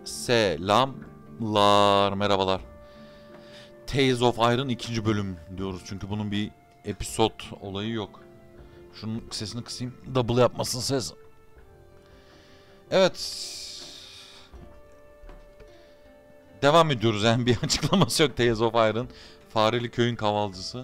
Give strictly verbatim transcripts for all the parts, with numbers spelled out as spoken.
Selamlar, merhabalar. Tales of Iron ikinci bölüm diyoruz çünkü bunun bir episode olayı yok. Şunun sesini kısayım, double yapmasın ses. Evet. Devam ediyoruz, yani bir açıklaması yok. Tales of Iron, Fareli Köyün Kavalcısı.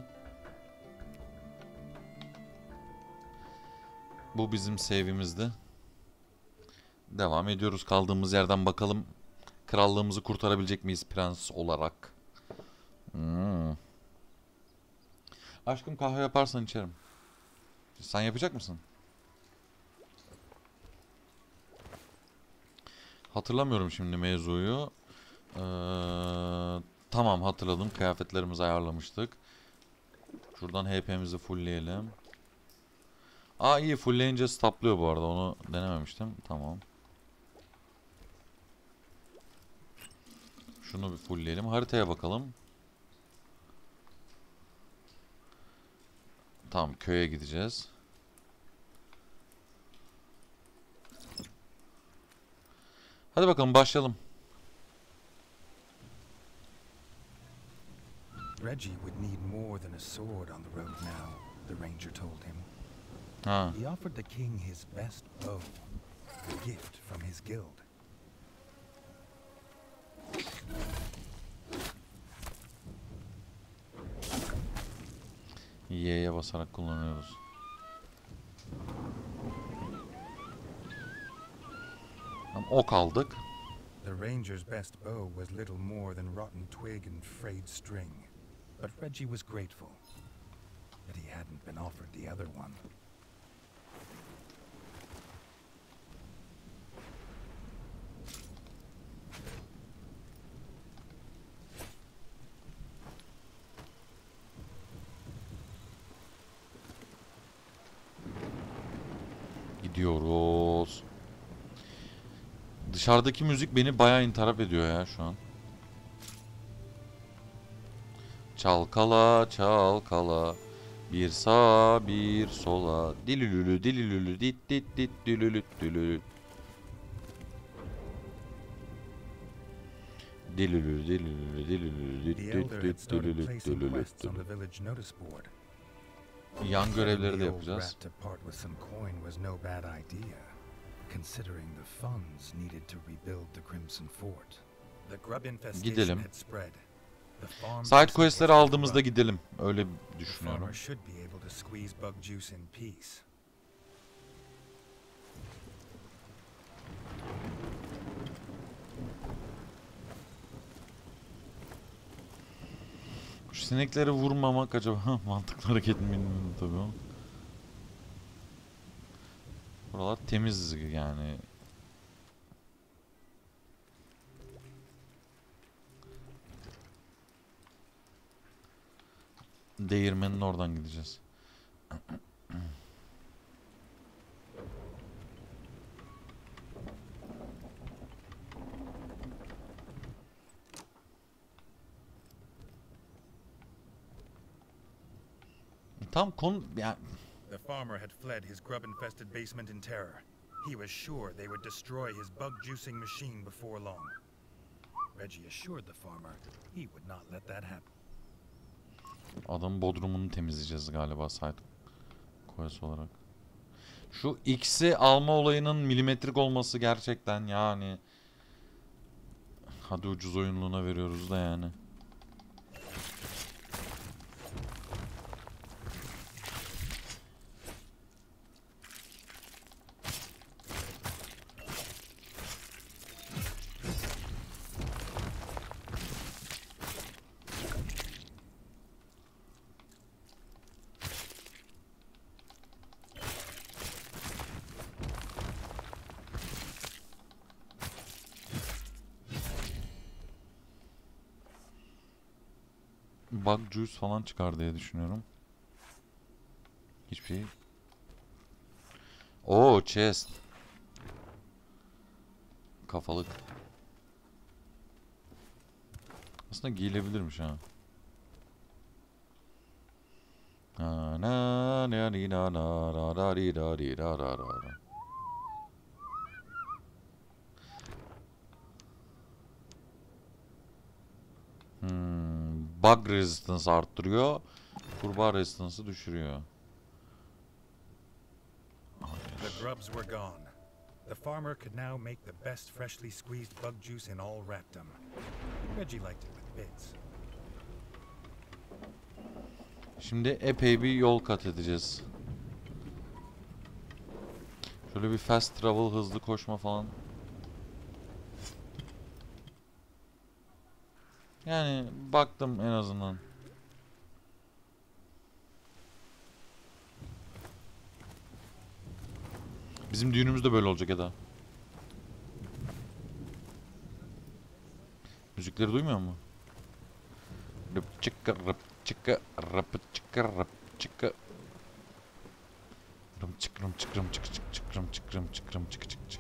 Bu bizim save'imizdi. Devam ediyoruz kaldığımız yerden, bakalım krallığımızı kurtarabilecek miyiz prens olarak. Hmm. Aşkım, kahve yaparsan içerim. Sen yapacak mısın? Hatırlamıyorum şimdi mevzuyu. Ee, tamam, hatırladım. Kıyafetlerimizi ayarlamıştık. Şuradan H P'mizi fullleyelim. Aa, iyi, fullleyince staplıyor bu arada. Onu denememiştim. Tamam. Şunu bir fullleyelim. Haritaya bakalım. Tamam, köye gideceğiz. Hadi bakalım, başlayalım. Reggie would need more than a sword on the road now, the ranger told him. Ha. He offered the king his best bow, a gift from his guild. Y'ye basarak kullanıyoruz. Tamam, ok aldık. The ranger's best bow was little more than rotten twig and frayed string, but Reggie was grateful that he hadn't been offered the other one. Gidiyoruz. Dışarıdaki müzik beni bayağı intarap ediyor ya şu an. Çalkala çalkala, bir sağa bir sola, dilülülü dilülülü dit dit dit dülülüt dülülüt. Dilülülü dilülülü dilülülü dit The dit elder had dit started dülülüt placing dülülüt quests on dülülüt. the village notice board. Yan görevleri de The old yapacağız. rat to part with some coin was no bad idea, considering the funds needed to rebuild the Crimson Fort. The grub infestation Gidelim. had spread. The farm Side person quest'leri was aldığımızda corrupt. gidelim. Öyle The düşünüyorum. farmer should be able to squeeze bug juice in peace. Şu sinekleri vurmamak acaba mantıklı hareket mi bilmiyorum tabii ama. Buralar temiz yani. Değirmenin oradan gideceğiz. Tam konu yani. The farmer had fled his grub-infested basement in terror. He was sure they would destroy his bug juicing machine before long. Reggie assured the farmer he would not let that happen. Adamın bodrumunu temizleyeceğiz galiba side quest olarak. Şu X'i alma olayının milimetrik olması gerçekten yani. Hadi ucuz oyunluğuna veriyoruz da yani. Bug juice falan çıkar diye düşünüyorum. Hiçbir şey. Oo, chest. Kafalık. Aslında giyilebilirmiş ha. Na na na ni na na ra ra ri ra ri ra ra ra. bug resistance arttırıyor. Kurbağa resistance'ı düşürüyor. The grubs were gone. The farmer could now make the best freshly squeezed bug juice in all Raktum. Reggie liked it with bits. Şimdi epey bir yol kat edeceğiz. Şöyle bir fast travel, hızlı koşma falan. Yani baktım en azından. Bizim düğünümüz de böyle olacak Eda. Müzikleri duymuyor musun? Rıp çıkka rıp çıkka rıp çıkka rıp çıkka. Rım çık rım çık rım çık çık çık rım çık rım çık rım çık çık çık.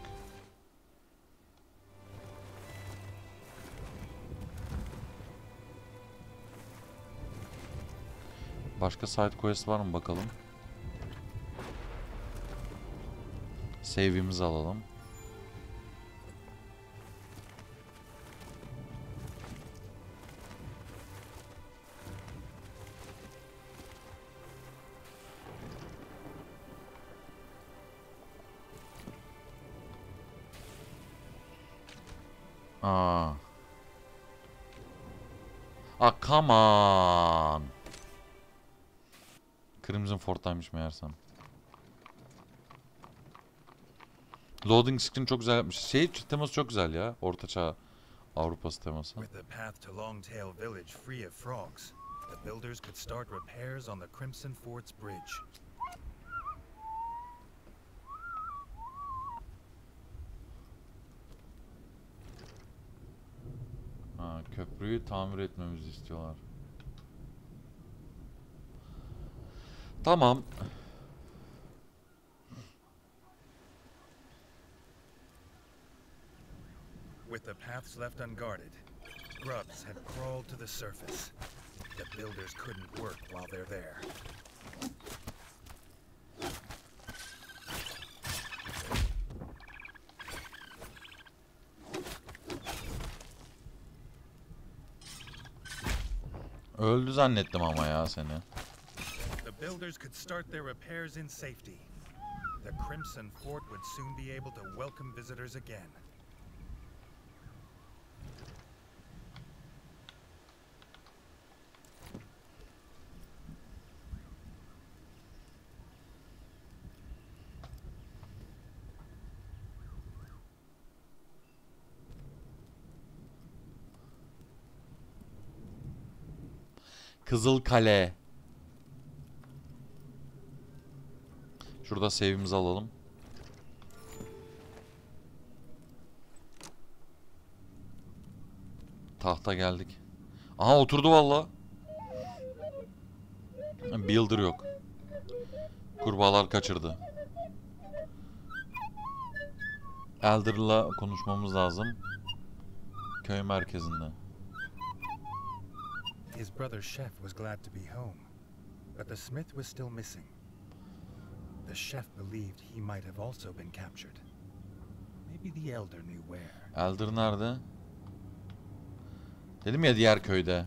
Başka side quest var mı bakalım. Save'imizi alalım. Aa. Ah, come on. Crimson Fort'taymış meğersem. Loading screen çok güzel yapmış. Şey teması çok güzel ya. Ortaçağ Avrupası teması. With the path to Longtail Village free of frogs, the builders could start repairs on the Crimson Fort's bridge. Ha, köprüyü tamir etmemizi istiyorlar. Tamam. With the paths left unguarded, grubs had crawled to the surface. The builders couldn't work while they're there. Öldü zannettim ama ya seni. The builders could start their repairs in safety. The Crimson Fort would soon be able to welcome visitors again. Kızıl Kale. Şurada save'imizi alalım. Tahta geldik. Aha oturdu valla. Builder yok. Kurbağalar kaçırdı. Elder'la konuşmamız lazım. Köy merkezinde. His brother Chef was glad to be home, but the smith was still missing. The chef believed he might have also been captured. Maybe the elder knew where. Elder nerede? Dedim ya diğer köyde.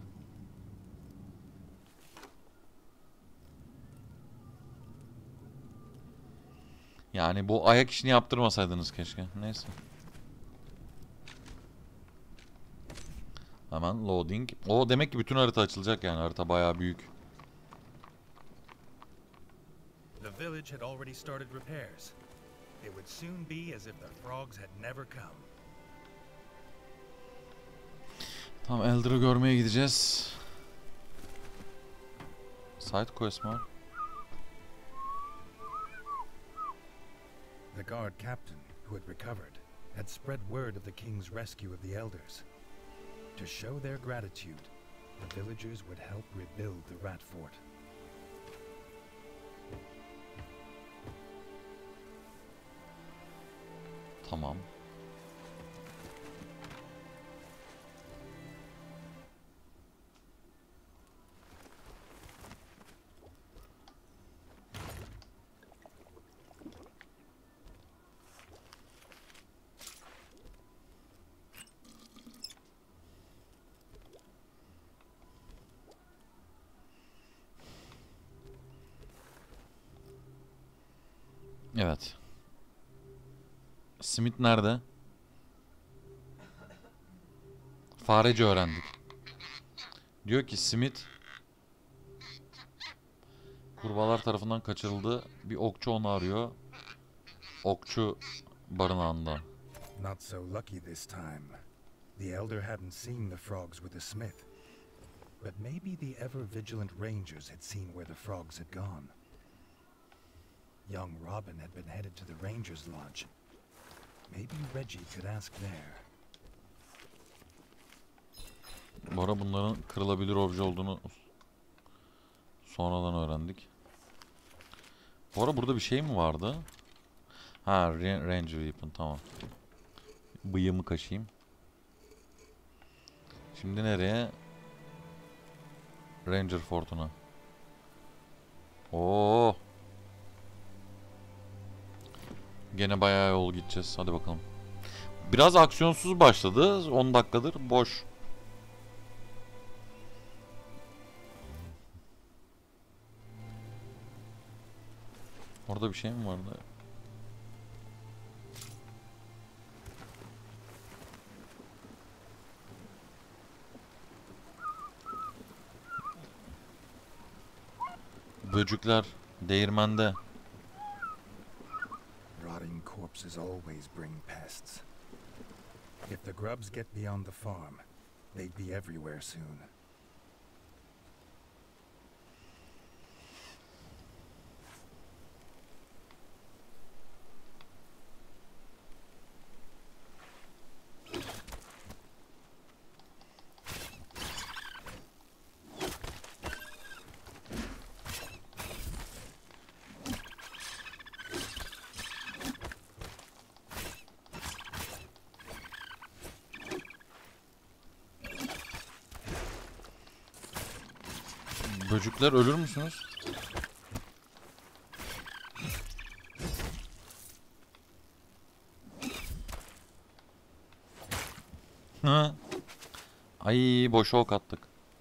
Yani bu ayak işini yaptırmasaydınız keşke. Neyse. Hemen loading. O demek ki bütün harita açılacak yani. Harita bayağı büyük. The village had already started repairs. It would soon be as if the frogs had never come. Tamam, Elder'ı görmeye gideceğiz. Side quest mi? The guard captain, who had recovered, had spread word of the king's rescue of the elders. To show their gratitude, the villagers would help rebuild the rat fort. Tamam. Evet. Smith nerede? Fareci öğrendik. Diyor ki Smith kurbağalar tarafından kaçırıldı. Bir okçu onu arıyor. Okçu barınağında. Not so lucky this time. The elder hadn't seen the frogs with the smith. But maybe the ever-vigilant rangers had seen where the frogs had gone. Young Robin had been headed to the rangers' lodge. Maybe Reggie could ask there. Bu ara bunların kırılabilir obje olduğunu sonradan öğrendik. Bu ara burada bir şey mi vardı? Ha, Ranger Weapon, tamam. Bıyığımı kaşıyım. Şimdi nereye? Ranger Fort'una. Oo. Gene bayağı yol gideceğiz. Hadi bakalım. Biraz aksiyonsuz başladı. on dakikadır boş. Orada bir şey mi vardı? Böcükler değirmende. Rotting corpses always bring pests. If the grubs get beyond the farm, they'd be everywhere soon. Böcükler ölür müsünüz? Hı. Ay, boşa ok attık.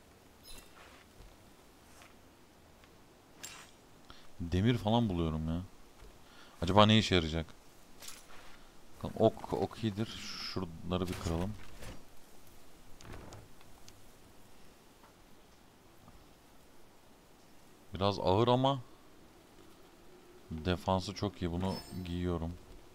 Demir falan buluyorum ya. Acaba ne işe yarayacak? Ok, ok iyidir. Şuraları bir kıralım. Biraz ağır ama defansı çok iyi. Bunu giyiyorum.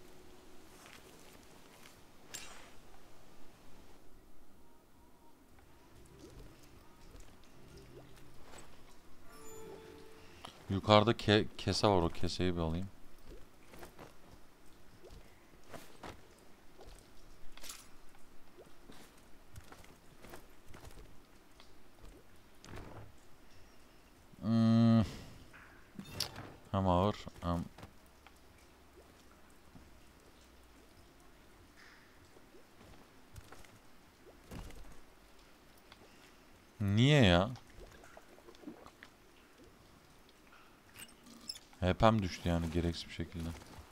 Yukarıda ke kese var. O keseyi bir alayım. Hmm. Hem ağır hem... Niye ya? H P'm düştü yani gereksiz bir şekilde.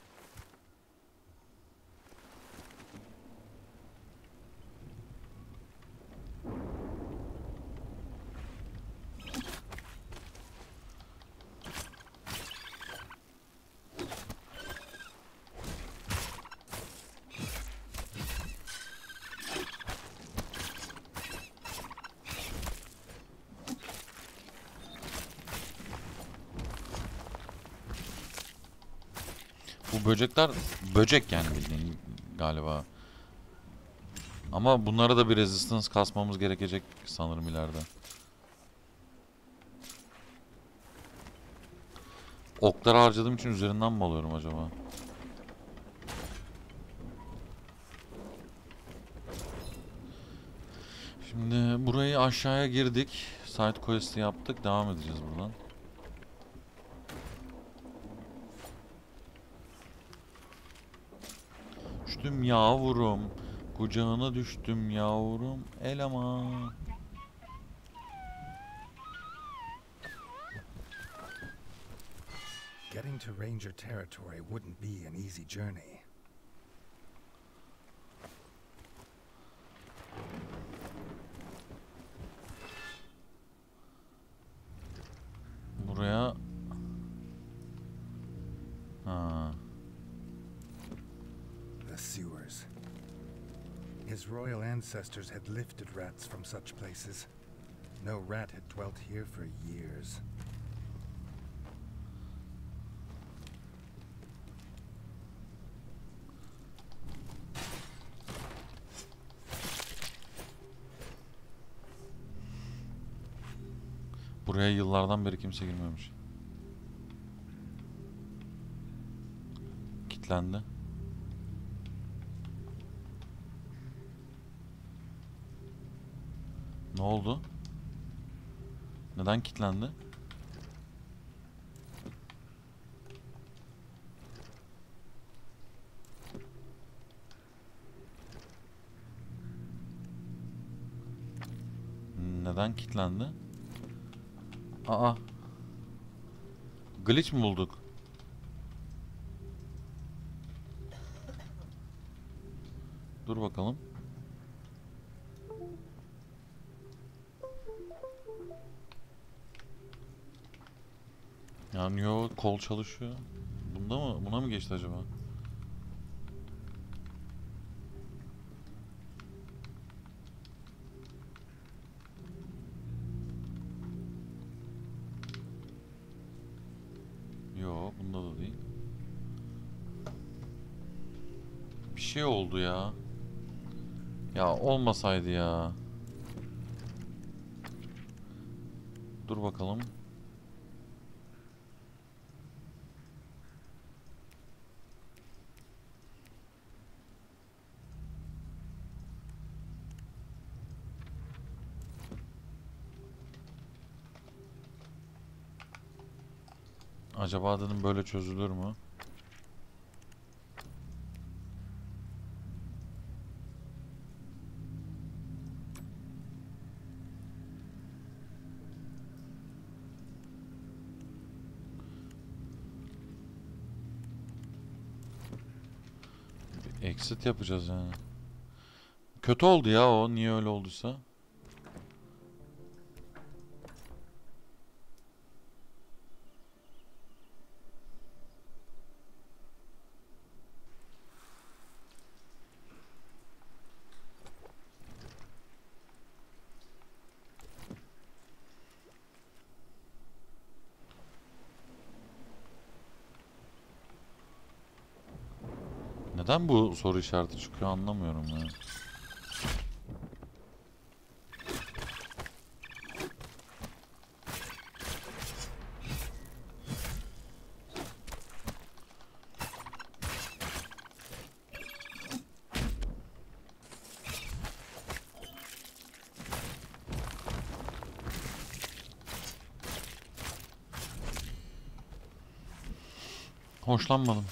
Bu böcekler böcek yani bildiğin galiba. Ama bunlara da bir resistance kasmamız gerekecek sanırım ileride. Okları harcadığım için üzerinden mi alıyorum acaba? Şimdi burayı aşağıya girdik. Side quest'i yaptık. Devam edeceğiz buradan. Düştüm yavrum. Kucağına düştüm yavrum. Eleman. Getting to Ranger territory wouldn't be an easy journey. Buraya... Ha. His royal ancestors had lifted rats from such places. No rat had dwelt here for years. Buraya yıllardan beri kimse girmemiş. Kilitlendi. Ne oldu? Neden kilitlendi? Neden kilitlendi? Aa. Glitch mi bulduk? Dur bakalım. Yani yo, kol çalışıyor. Bunda mı? Buna mı geçti acaba? Yo, bunda da değil. Bir şey oldu ya. Ya olmasaydı ya. Dur bakalım. Acaba dedim böyle çözülür mü? Bir exit yapacağız yani. Kötü oldu ya o. Niye öyle olduysa. Neden bu soru işareti çıkıyor anlamıyorum ya. Hoşlanmadım.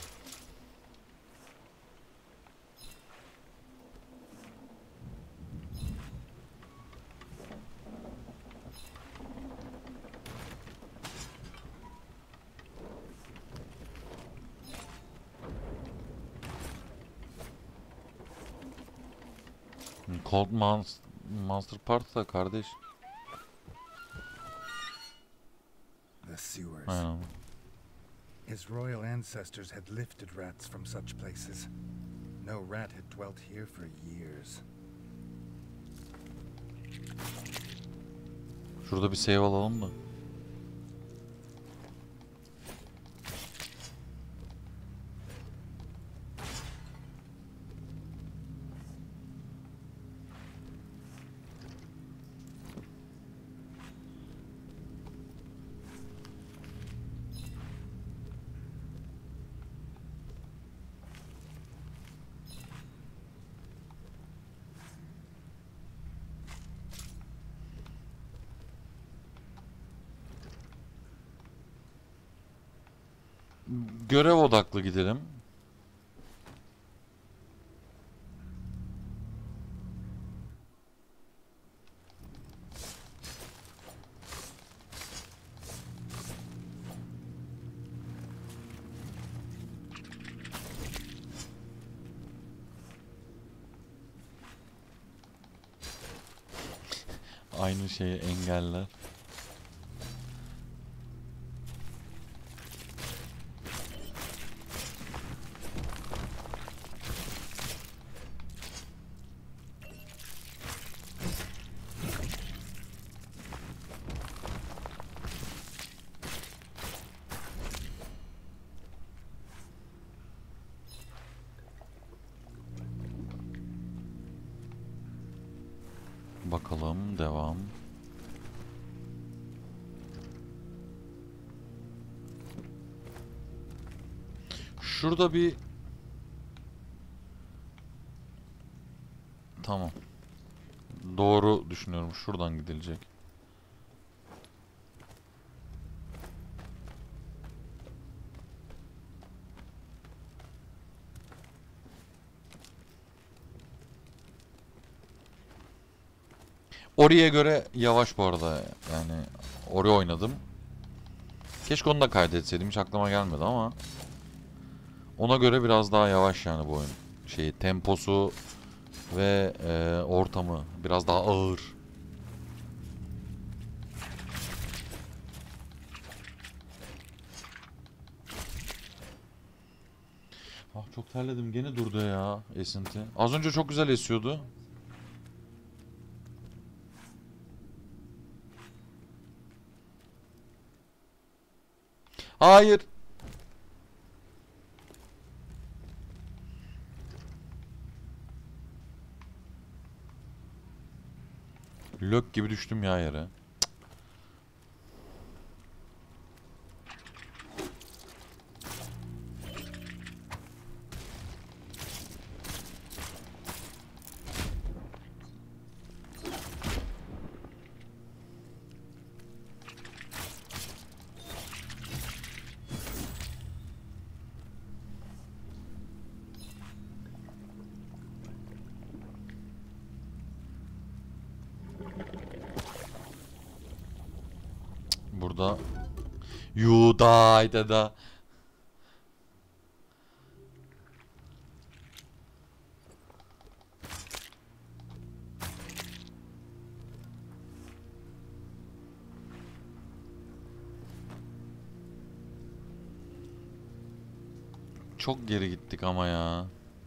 Cold Monster, Monster Park'ta kardeş. The sewers. Aynen. His royal ancestors had lifted rats from such places. No rat had dwelt here for years. Şurada bir save alalım da. Görev odaklı gidelim. Aynı şeyi engeller. Bakalım, devam. Şurada bir... Tamam. Doğru düşünüyorum. Şuradan gidilecek. Ori'ye göre yavaş bu arada. Yani Ori oynadım. Keşke onu da kaydetseydim. Hiç aklıma gelmedi ama. Ona göre biraz daha yavaş yani bu oyun. Şeyi, temposu ve e, ortamı biraz daha ağır. Ah, çok terledim. Gene durdu ya esinti. Az önce çok güzel esiyordu. Hayır. Lök gibi düştüm ya yere. Burada you died da. Çok geri gittik ama ya.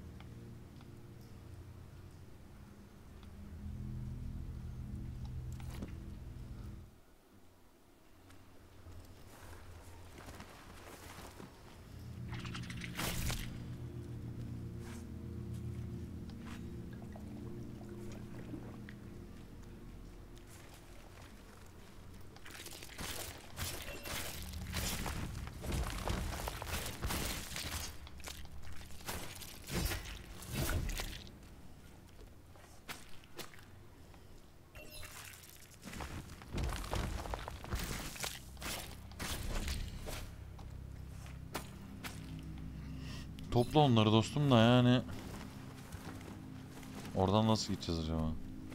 Topla onları dostum da yani. Oradan nasıl gideceğiz acaba?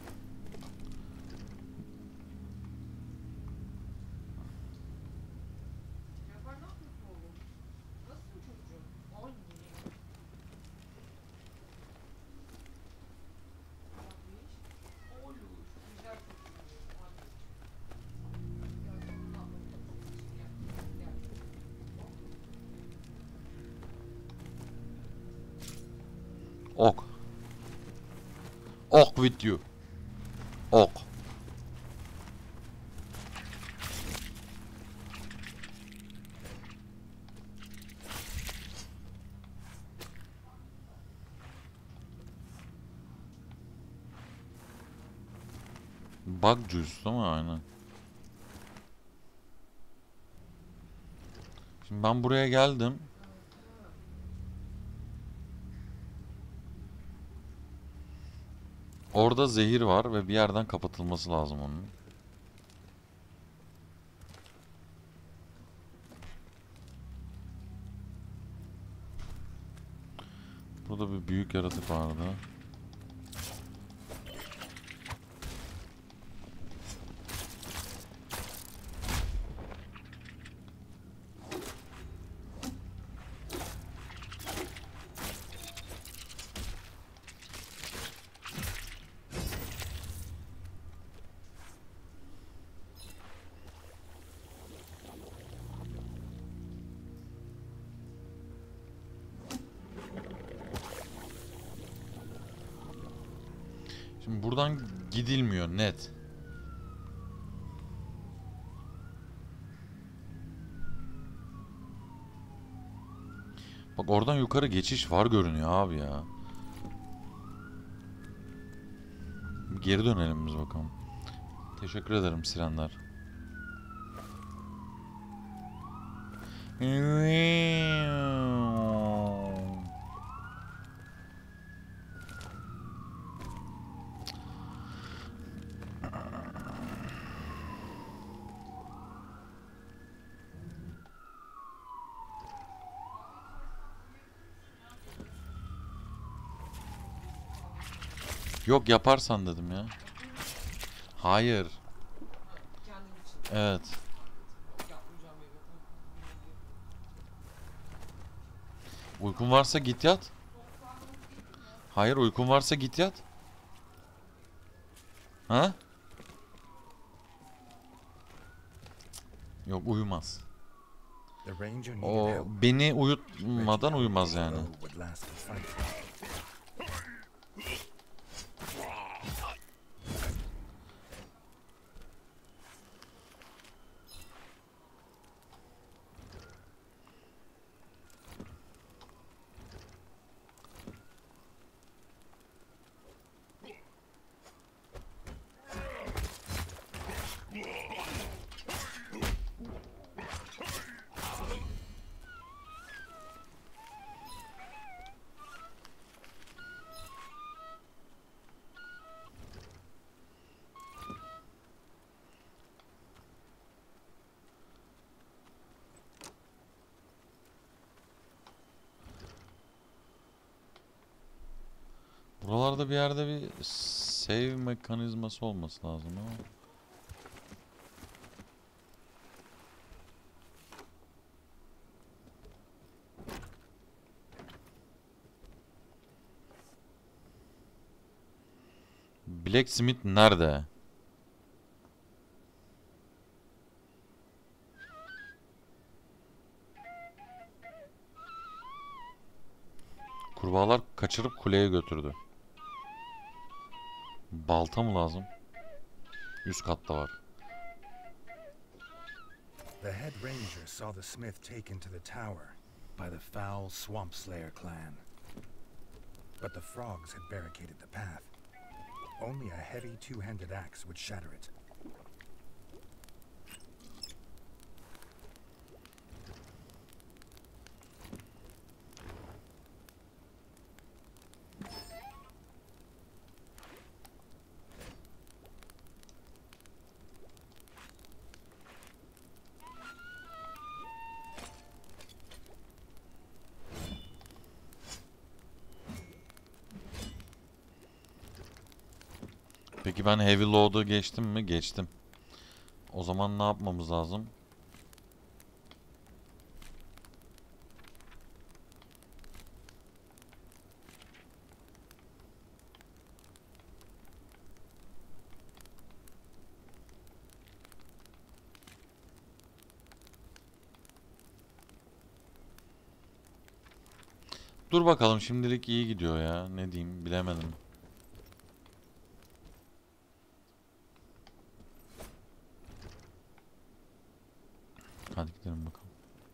Ok. Ok with you. Ok. Bug juice değil mi? Aynen. Şimdi ben buraya geldim. Orada zehir var ve bir yerden kapatılması lazım onun. Burada bir büyük yaratık vardı. Şimdi buradan gidilmiyor net. Bak oradan yukarı geçiş var görünüyor abi ya. Bir geri dönelim biz bakalım. Teşekkür ederim sirenler. Yok yaparsan dedim ya. Hayır. Evet. Uykun varsa git yat. Hayır, uykun varsa git yat. Ha? Yok, uyumaz. The ranger needed O help. beni uyutmadan uyumaz yani. Although would last the fight. Buralarda bir yerde bir save mekanizması olması lazım ama. Blacksmith nerede? Kurbağalar kaçırıp kuleye götürdü. Balta mı lazım? Üst katta var. The head ranger saw the smith taken to the tower by the foul Swamp Slayer clan. But the frogs had barricaded the path. Only a heavy two-handed axe would shatter it. Peki ben Heavy Load'u geçtim mi? Geçtim. O zaman ne yapmamız lazım? Dur bakalım, şimdilik iyi gidiyor ya. Ne diyeyim bilemedim. Hadi gidelim bakalım.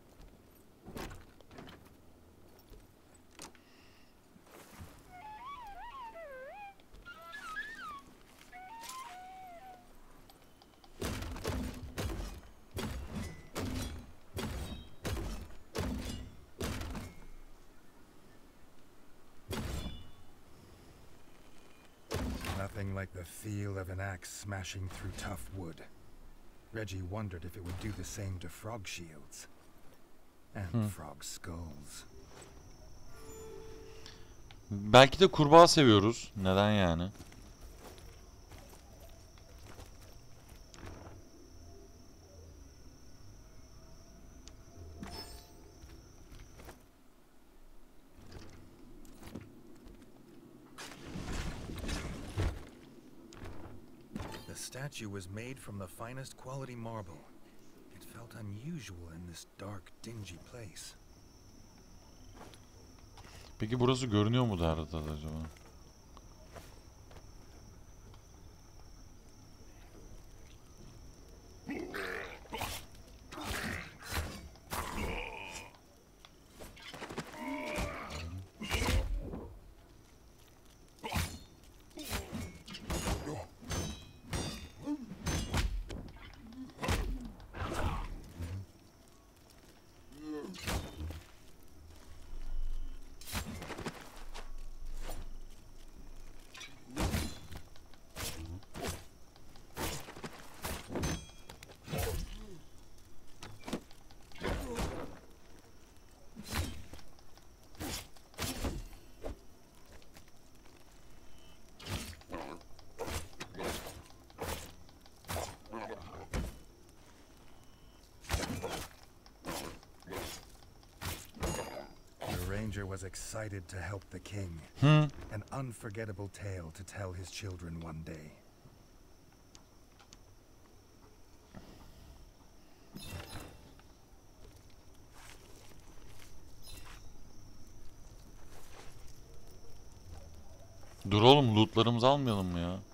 Nothing like the feel of an axe smashing through tough wood. Reggie wondered if it would do the same to frog shields and Hmm. frog skulls. Belki de kurbağa seviyoruz. Neden yani? The statue was made from the finest quality marble. It felt unusual in this dark, dingy place. Peki burası görünüyor mu da haritada acaba? ranger was excited to help the king. Hı. An unforgettable tale to tell his children one day. Dur oğlum, lootlarımızı almayalım mı ya?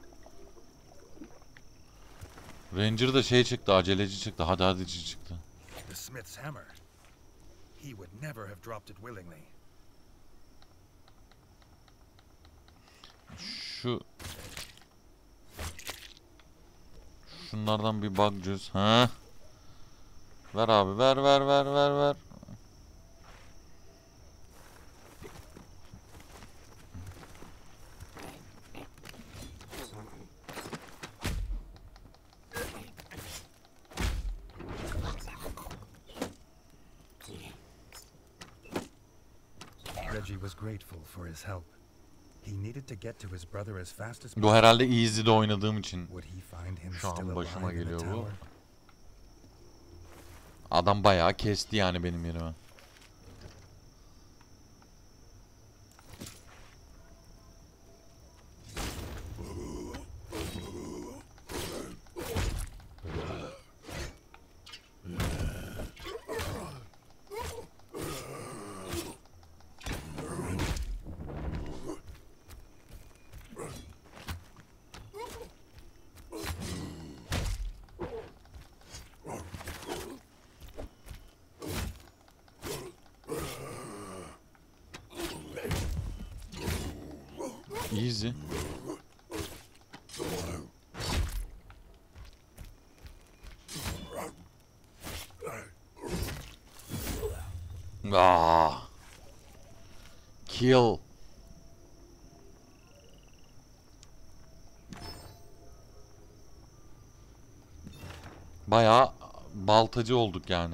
Ranger da şey çıktı, aceleci çıktı, hadi hadici çıktı. The smith's hammer. He would never have dropped it willingly. Şu Şunlardan bir bug juice. Ha? Ver abi, ver ver ver ver ver. Reggie was grateful for his help. He needed to get to his brother as fast as Bu herhalde Easy'de oynadığım için Would he find him şu still an başıma alive in the geliyor bu. tower? Adam bayağı kesti yani benim yerime. Easy. Ah. Kill. Bayağı baltacı olduk yani.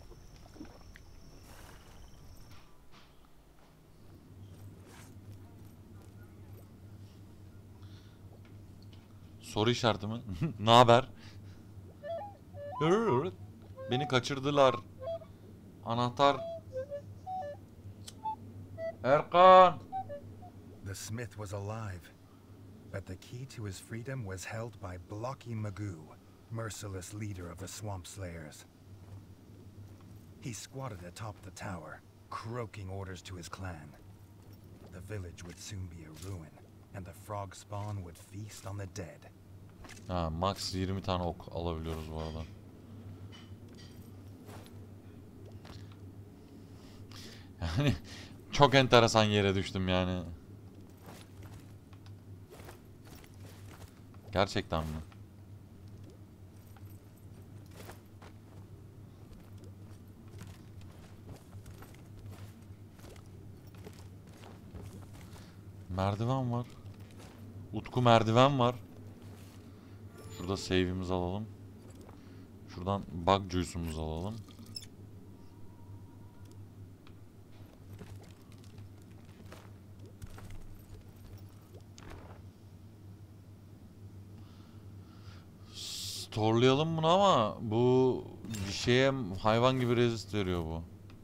Soru işareti mi? Ne haber? Beni kaçırdılar. Anahtar. Erkan. The smith was alive, but the key to his freedom was held by Blocky Magoo, merciless leader of the Swamp Slayers. He squatted atop the tower, croaking orders to his clan. The village would soon be a ruin, and the frog spawn would feast on the dead. Ha, max yirmi tane ok alabiliyoruz bu arada. Yani çok enteresan yere düştüm yani. Gerçekten mi? Merdiven var. Utku merdiven var. Şurada save'imizi alalım. Şuradan bug juice'umuzu alalım. Storelayalım bunu ama bu bir şeye hayvan gibi resist veriyor bu.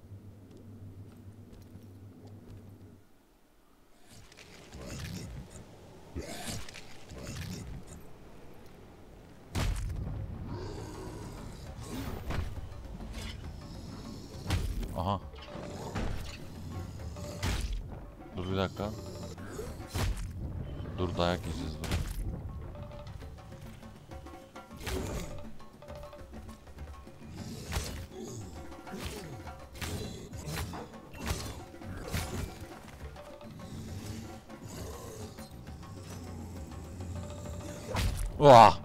Aha. Dur bir dakika. Dur dayak yiyeceğiz dur. Vah.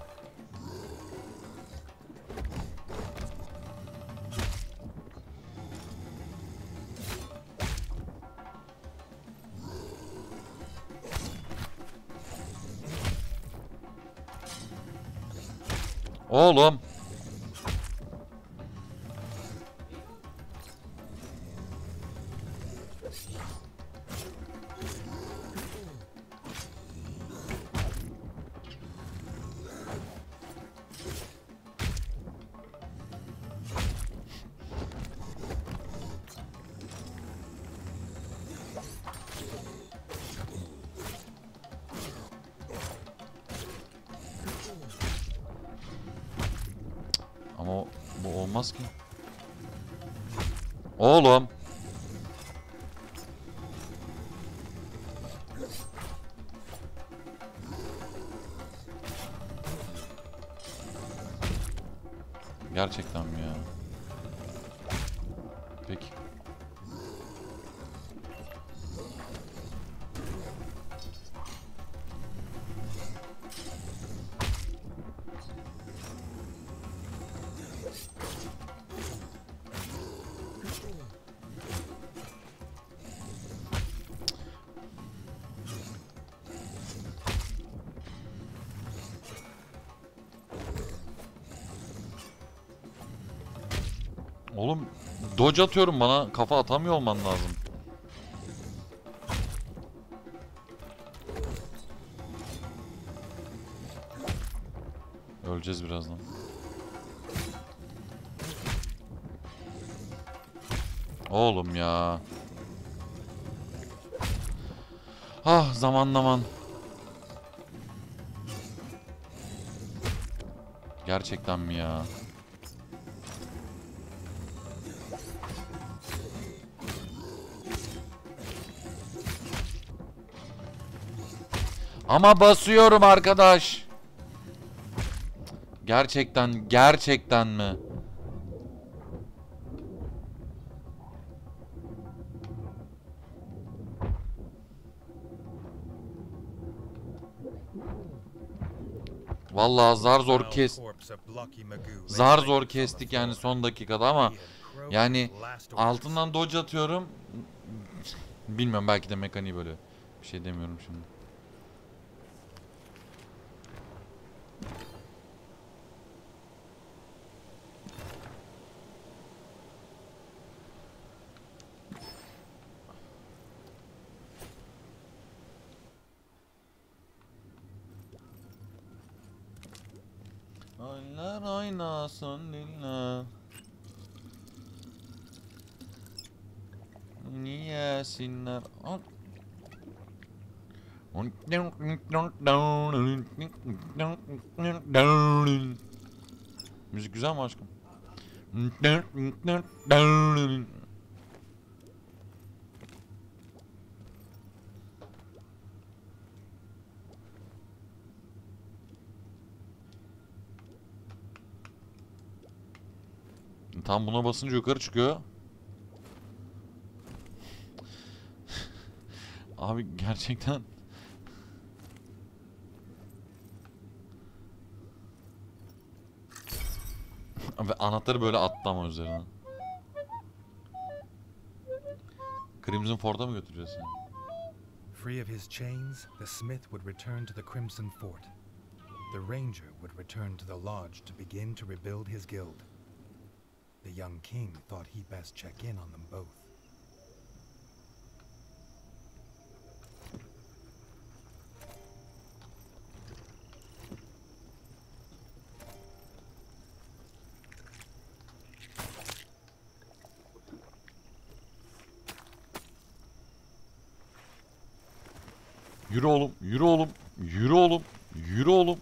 Oğlum. Olmaz ki. Oğlum. Gerçekten mi ya? Peki. Oğlum dodge atıyorum, bana kafa atamıyor olman lazım. Öleceğiz birazdan. Oğlum ya. Ah, zamanlaman. Gerçekten mi ya? Ama basıyorum arkadaş. Gerçekten, gerçekten mi? Vallahi zar zor kes. Zar zor kestik yani son dakikada ama yani altından dodge atıyorum. Bilmiyorum, belki de mekaniği böyle. Bir şey demiyorum şimdi. Oynar oynasın lilla. Niyesinler? Müzik güzel mi aşkım? Tam buna basınca yukarı çıkıyor. Abi gerçekten. Ve anahtarı böyle attı ama üzerine. Crimson Ford'a mı götüreceğiz yani? Free of his chains, the smith would return to the Crimson Fort. The ranger would return to the lodge to begin to rebuild his guild. The young king thought he best check in on them both. Yürü oğlum, yürü oğlum, yürü oğlum, yürü oğlum.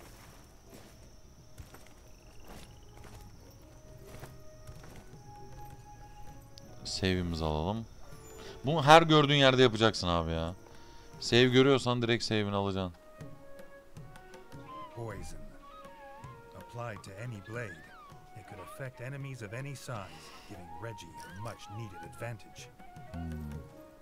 Save'imizi alalım. Bunu her gördüğün yerde yapacaksın abi ya. Save görüyorsan direkt save'ini alacaksın. Poison. Applied to any blade, it could affect enemies of any size, giving Reggie a much needed advantage. Hmm.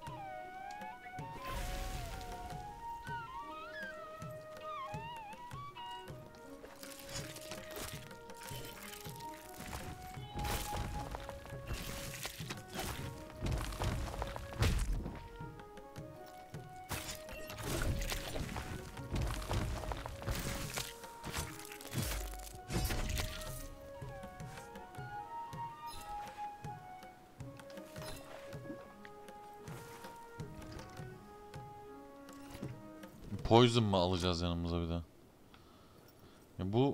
Poison mı alacağız yanımıza bir de? Ya bu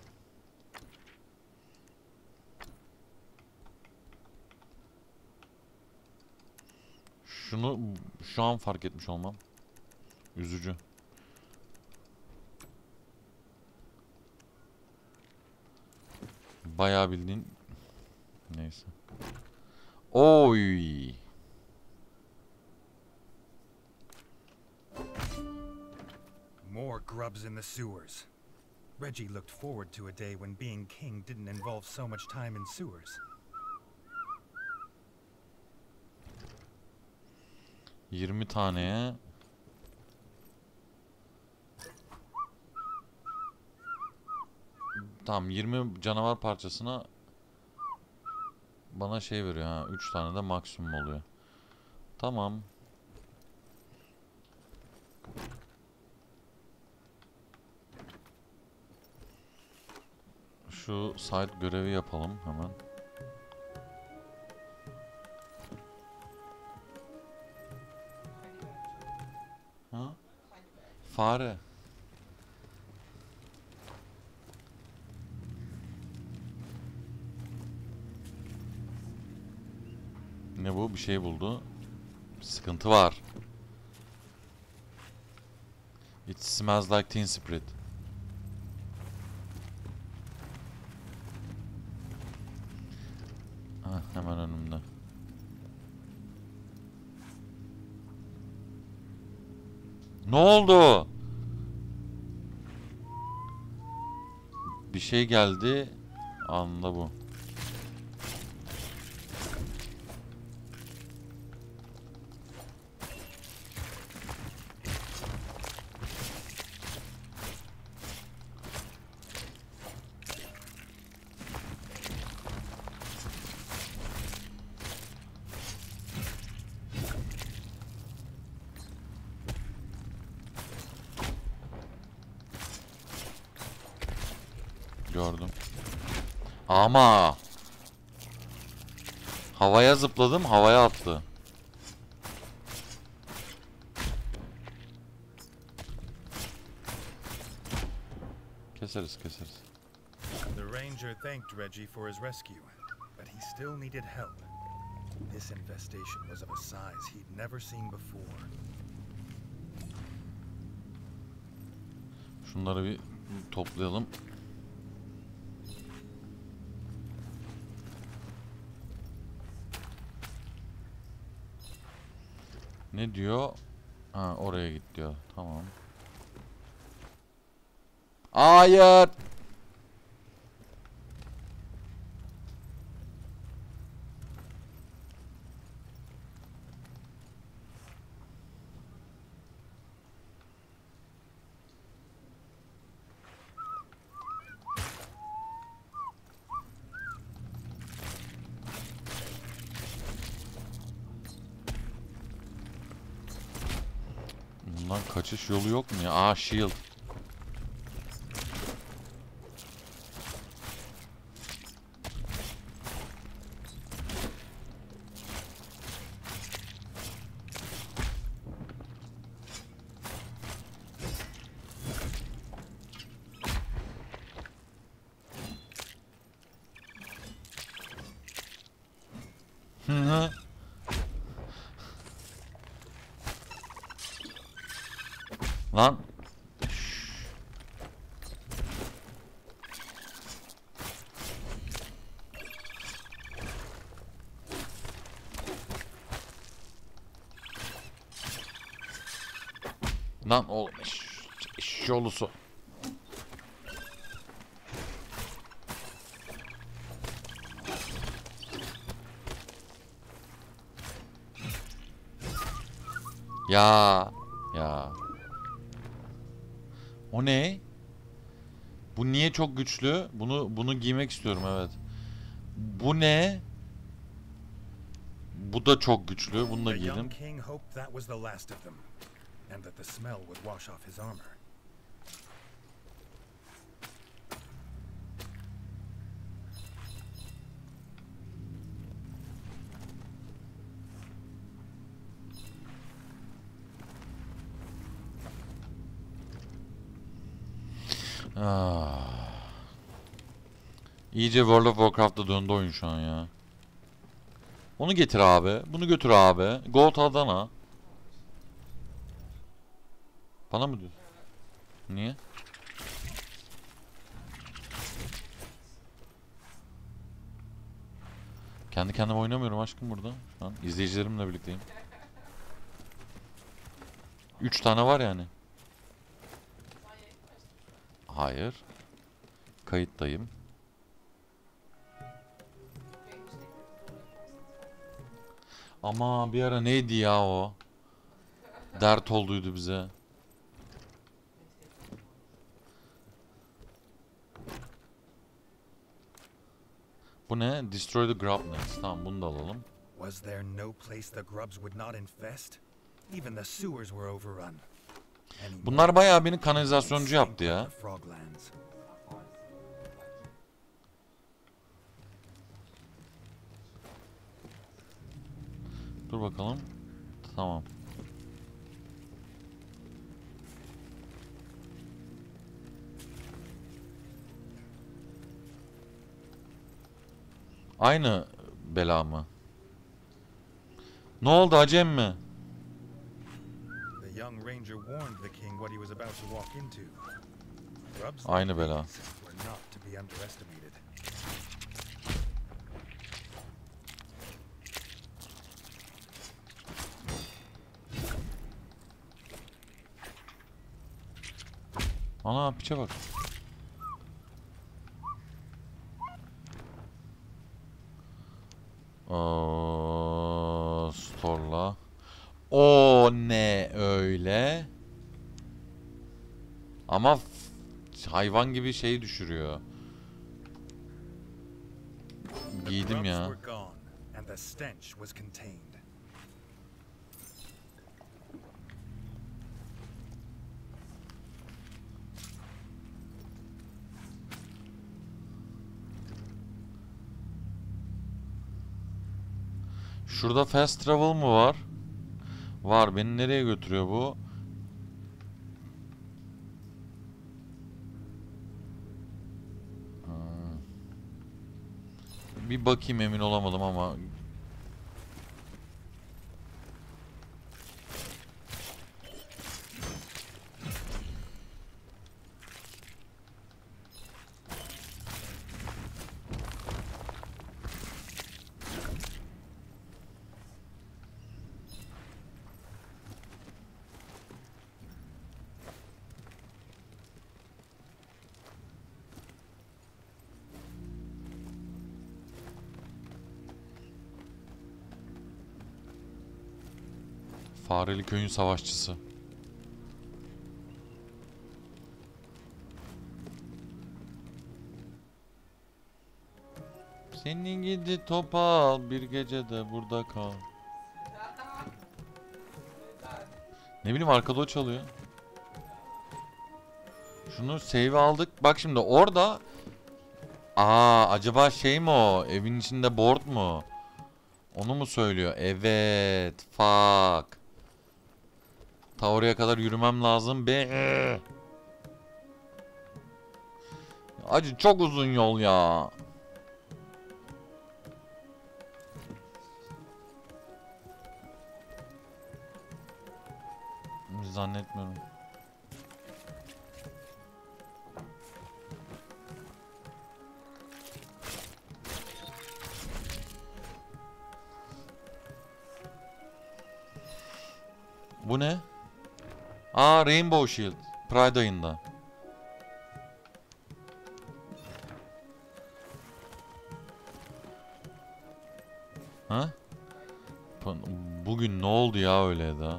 şunu şu an fark etmiş olmam üzücü. Bayağı bildiğin Neyse. Oy. More grubs in the sewers. Reggie looked forward to a day when being king didn't involve so much time in sewers. yirmi taneye. Tamam, yirmi canavar parçasına bana şey veriyor ha. üç tane de maksimum oluyor. Tamam. Şu side görevi yapalım hemen. Ha? Fare. Ne bu? Bir şey buldu. Sıkıntı var. It smells like teen spirit. Hah, hemen önümde. Ne oldu? Bir şey geldi. Anla bu. Gördüm. Ama havaya zıpladım, havaya attı. Keseriz, keseriz. The ranger thanked Reggie for his rescue, but he still needed help. This infestation was of a size he'd never seen before. Şunları bir toplayalım. Ne diyor? Ha, oraya git diyor. Tamam. Hayır. Bundan kaçış yolu yok mu ya? Aa, shield. Hı hı. Lan. Lan oğlum, iş, iş yolusu. Ya ya. O ne? Bu niye çok güçlü? Bunu bunu giymek istiyorum, evet. Bu ne? Bu da çok güçlü. Bunu da The young giydim. king hoped that was the last of them, and that the smell would wash off his armor. Ah. İyice World of Warcraft'a döndü oyun şu an ya. Onu getir abi. Bunu götür abi. Gold Adana. Bana mı diyorsun? Niye? Kendi kendime oynamıyorum aşkım burada. Şu an izleyicilerimle birlikteyim. Üç tane var yani. Hayır. Kayıttayım. Ama bir ara neydi ya o? Dert olduydu bize. Bu ne? Destroy the grub nest. Tamam bunu da alalım. Was there no place the grubs would not infest? Even the sewers were overrun. Bunlar bayağı beni kanalizasyoncu yaptı ya. Dur bakalım. Tamam. Aynı bela mı? Ne oldu acem mi? Aynı bela. Ana piçe bak. Aa, store'la. O ne öyle? Ama hayvan gibi şeyi düşürüyor. Giydim ya. Şurada fast travel mı var? Var. Beni nereye götürüyor bu? Hmm. Bir bakayım, emin olamadım ama. Fareli köyün savaşçısı. Senin gidi topal, bir gecede burada kal. Ne bileyim, arkada o çalıyor. Şunu save aldık. Bak şimdi orada. Aa, acaba şey mi o? Evin içinde board mu? Onu mu söylüyor? Evet. Fuck. Ta oraya kadar yürümem lazım be. Acı çok uzun yol ya. Zannetmiyorum. Bu ne? Aa, Rainbow Shield. Pride ayında. Ha? Bugün ne oldu ya öyle de?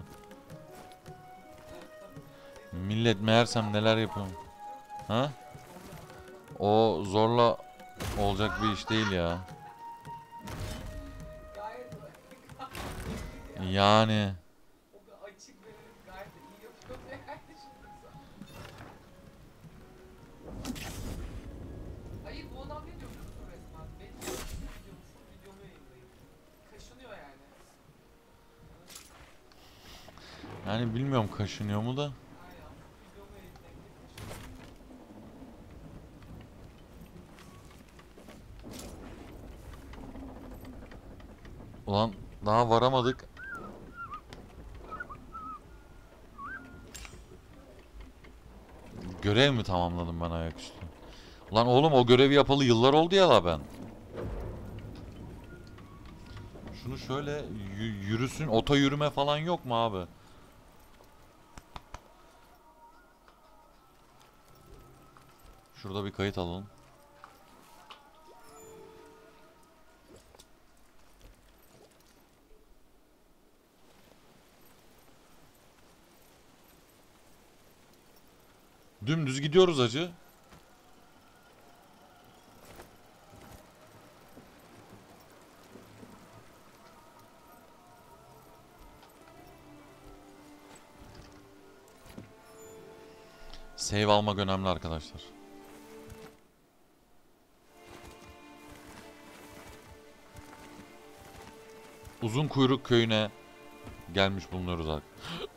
Millet meğersem neler yapıyorum. Ha? O zorla olacak bir iş değil ya. Yani. Yani bilmiyorum kaşınıyor mu da. Ulan daha varamadık. Görev mi tamamladım ben ayaküstü? Ulan oğlum, o görevi yapalı yıllar oldu ya la ben. şunu şöyle yürüsün. Ota yürüme falan yok mu abi? Şurada bir kayıt alalım. Dümdüz gidiyoruz hacı. Save almak önemli arkadaşlar. Uzun Kuyruk Köyü'ne gelmiş bulunuyoruz artık.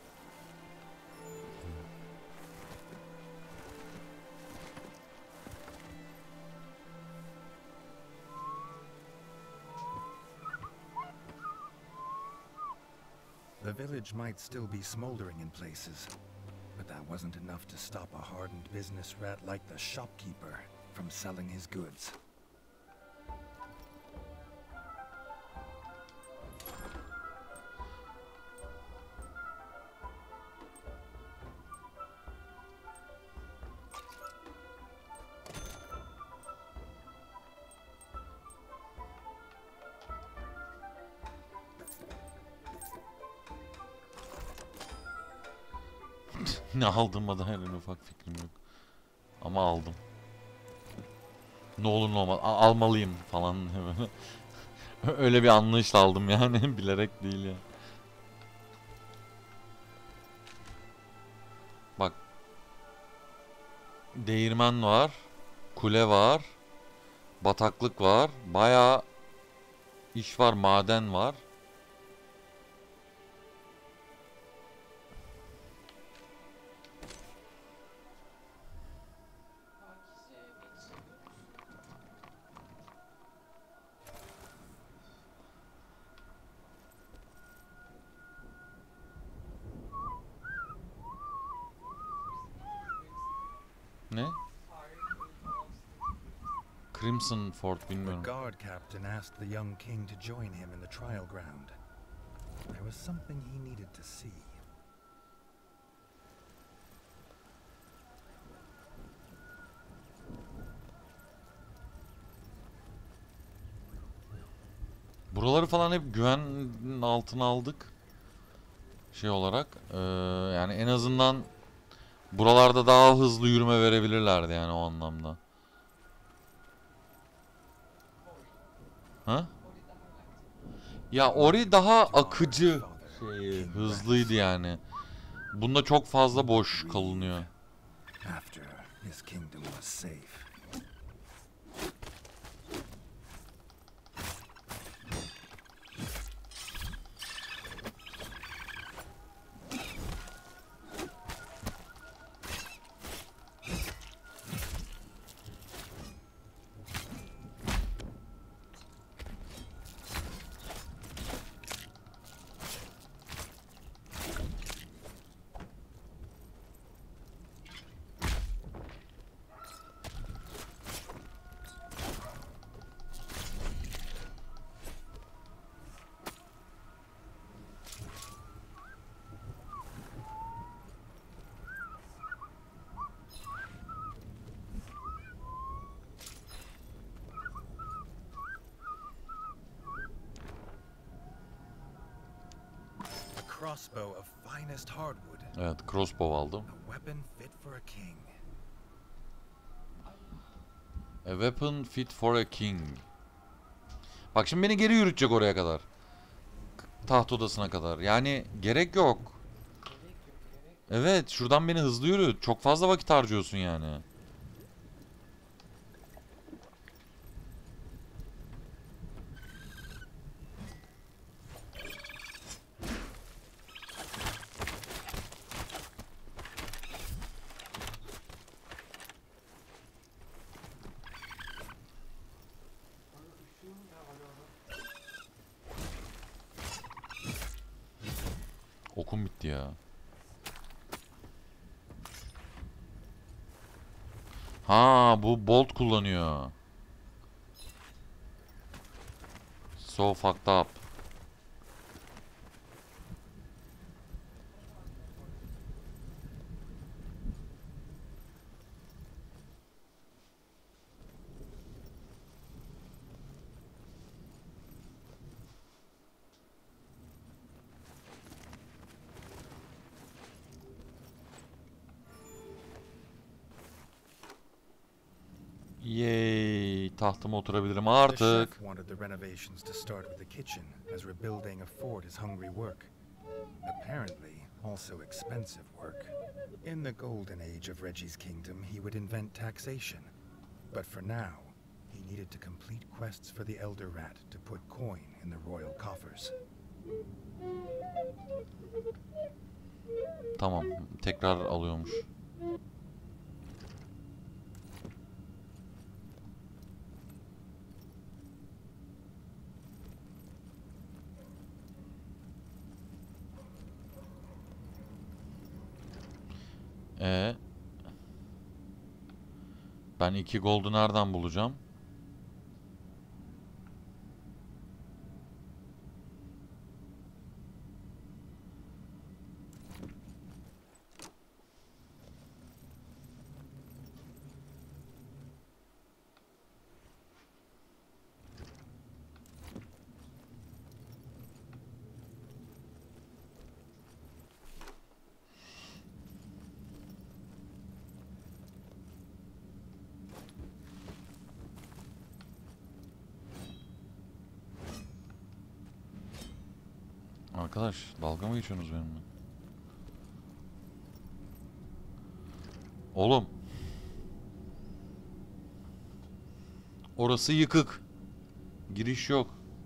The village might still be smoldering in places, but that wasn't enough to stop a hardened business rat like the shopkeeper from selling his goods. Ne aldığıma dair en ufak fikrim yok. Ama aldım. Ne olur ne olmaz. A- almalıyım falan. Öyle bir anlayışla aldım yani. Bilerek değil ya. Bak. Değirmen var. Kule var. Bataklık var. Bayağı iş var. Maden var. Ne? Crimson Fort The bilmiyorum. guard captain asked the young king to join him in the trial ground. There was something he needed to see. Buraları falan hep güven altına aldık. Şey olarak. Ee, yani en azından buralarda daha hızlı yürüme verebilirlerdi yani o anlamda. Ha? Ya Ori daha akıcı şey, hızlıydı yani. Bunda çok fazla boş kalınıyor. After his kingdom was safe. Crossbow of finest hardwood. Evet, crossbow aldım. A weapon fit for a king. A weapon fit for a king. Bak şimdi beni geri yürütecek oraya kadar. Taht odasına kadar. Yani gerek yok. Evet, şuradan beni hızlı yürüt. Çok fazla vakit harcıyorsun yani. Okum bitti ya. Ha, bu bolt kullanıyor. So fucked up. Yay, tahtıma oturabilirim The artık. chef wanted the renovations to start with the kitchen, as rebuilding a fort is hungry work. Apparently, also expensive work. In the golden age of Reggie's kingdom, he would invent taxation. But for now, he needed to complete quests for the Elder Rat to put coin in the royal coffers. Tamam, tekrar alıyormuş. Ee, ben iki gold'u nereden bulacağım? Arkadaş, dalga mı geçiyorsunuz benimle? Oğlum. Orası yıkık. Giriş yok.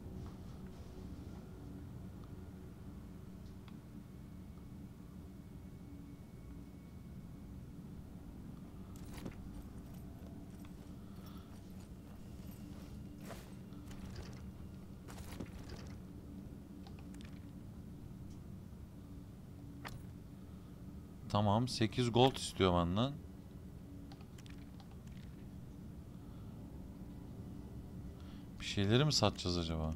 Tamam, sekiz gold istiyor benden. Bir şeyleri mi satacağız acaba?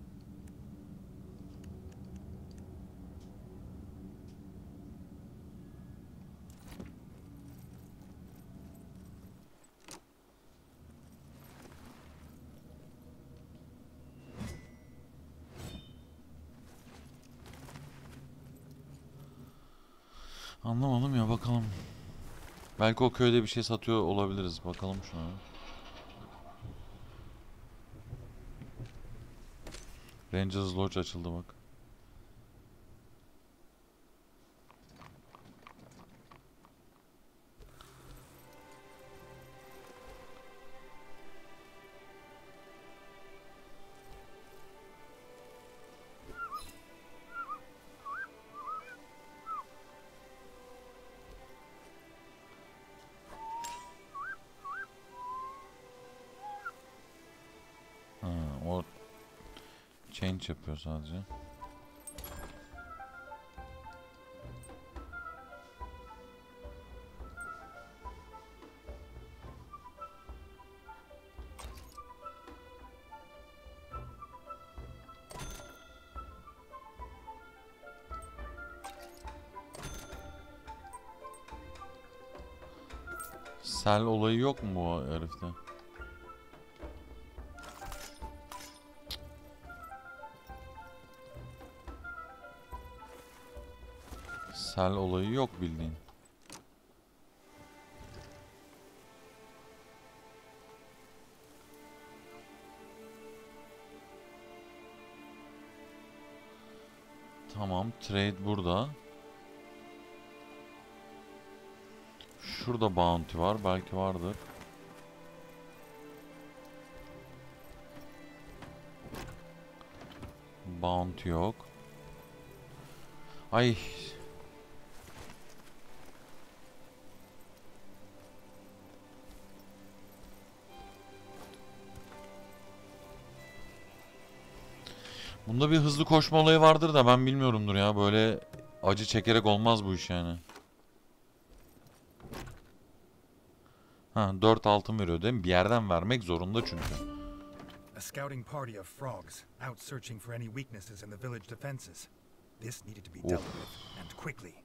Anlamadım ya, bakalım. Belki o köyde bir şey satıyor olabiliriz. Bakalım şuna. Rangers Lodge açıldı bak. Ha, o change yapıyor sadece. Sel olayı yok mu bu herifte? Sel olayı yok bildiğin. Tamam, trade burada. Şurada bounty var, belki vardır. Bounty yok. Ay. Bunda bir hızlı koşma olayı vardır da ben bilmiyorumdur ya. Böyle acı çekerek olmaz bu iş yani. Ha, dört altın veriyor değil mi? Bir yerden vermek zorunda çünkü. A scouting party of frogs out searching for any weaknesses in the village defenses. This needed to be dealt with and quickly.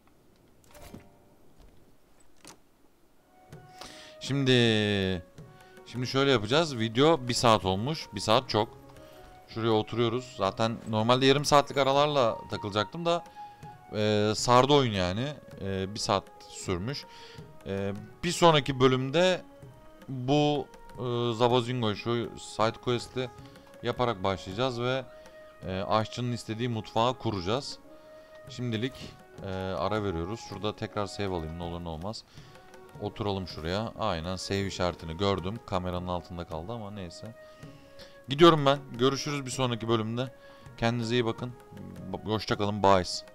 Şimdi şimdi şöyle yapacağız. Video bir saat olmuş. Bir saat çok. Şuraya oturuyoruz. Zaten normalde yarım saatlik aralarla takılacaktım da e, sardı oyun yani. E, bir saat sürmüş. E, bir sonraki bölümde bu e, Zavazingo'yu, şu side quest'i yaparak başlayacağız ve e, aşçının istediği mutfağı kuracağız. Şimdilik e, ara veriyoruz. Şurada tekrar save alayım, ne olur ne olmaz. Oturalım şuraya. Aynen, save işaretini gördüm. Kameranın altında kaldı ama neyse. Gidiyorum ben. Görüşürüz bir sonraki bölümde. Kendinize iyi bakın. Hoşça kalın. Bye.